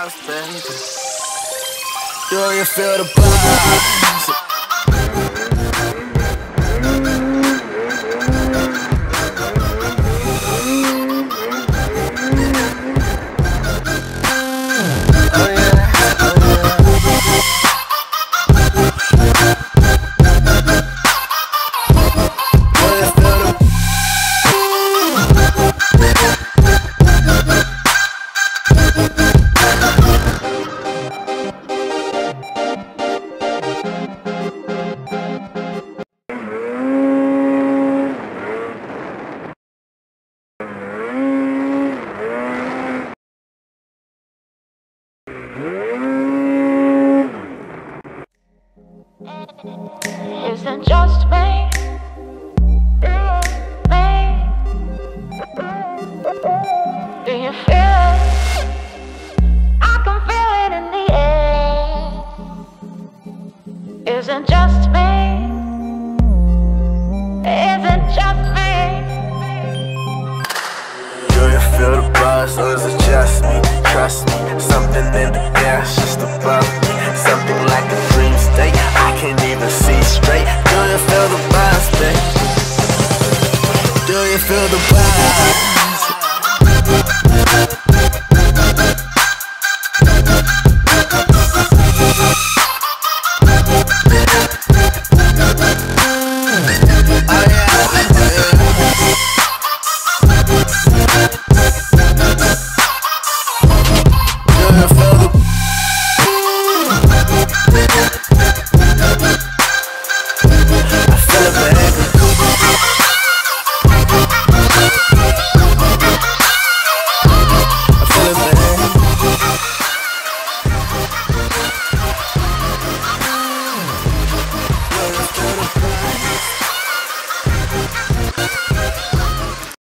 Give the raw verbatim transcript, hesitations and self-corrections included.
vibes, baby. Do you feel the vibes? Isn't just me, me. Do you feel it? I can feel it in the air. Isn't just me, isn't just me. Do you feel the buzz or is it just me? Trust me, something in the air, it's just above me.